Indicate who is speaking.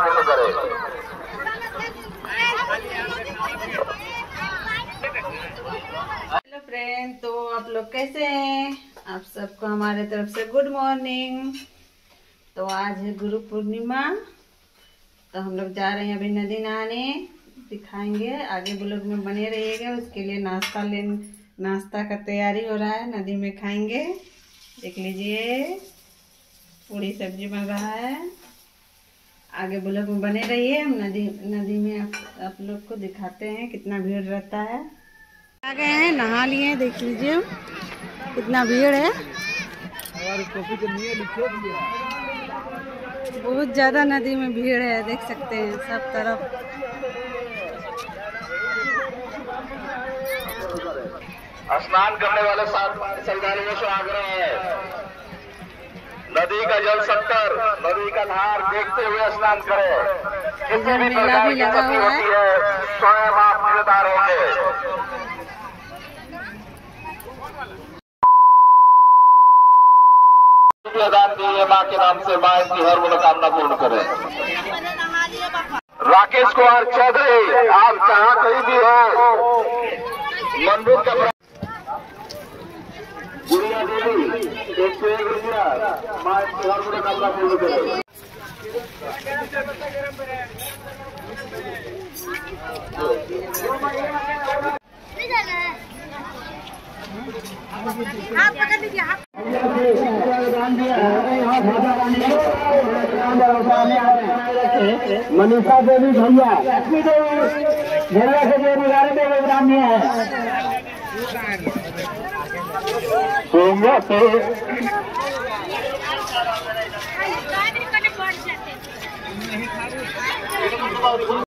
Speaker 1: पूर्ण करे।
Speaker 2: Hello friend, तो आप लोग कैसे हैं? आप सबको हमारे तरफ से गुड मॉर्निंग। तो आज है गुरु पूर्णिमा, तो हम लोग जा रहे हैं अभी नदी नहाने। दिखाएंगे, आगे ब्लॉग में बने रहिएगा। उसके लिए नाश्ता का तैयारी हो रहा है, नदी में खाएंगे। देख लीजिए, पूरी सब्जी बन रहा है। आगे ब्लॉग में बने रहिए। हम नदी में आप लोग को दिखाते हैं कितना भीड़ रहता है। आ गए हैं, नहा लिए, देख लीजिए कितना भीड़ है। बहुत ज्यादा नदी में भीड़ है, देख सकते हैं सब तरफ।
Speaker 1: स्नान करने वाले श्रद्धालुओं से आग्रह है, नदी का जल संकर, नदी का धार देखते हुए स्नान करें। किसी भी प्रकार की क्षति होती है, स्वयं आप जिम्मेदार होंगे। दान दिए माँ के नाम से, माँ की हर मनोकामना पूर्ण करें। राकेश कुमार चौधरी, आप जहाँ कहीं भी हो, मंदिर का गुड़िया देवी 101 रुपया, माँ की हर मनोकामना पूर्ण करें।
Speaker 3: आप पकड़ लीजिए, आप
Speaker 4: मनीषा देवी भैया, लक्ष्मी देवी भैया से जो 11 में योगदान दिया है।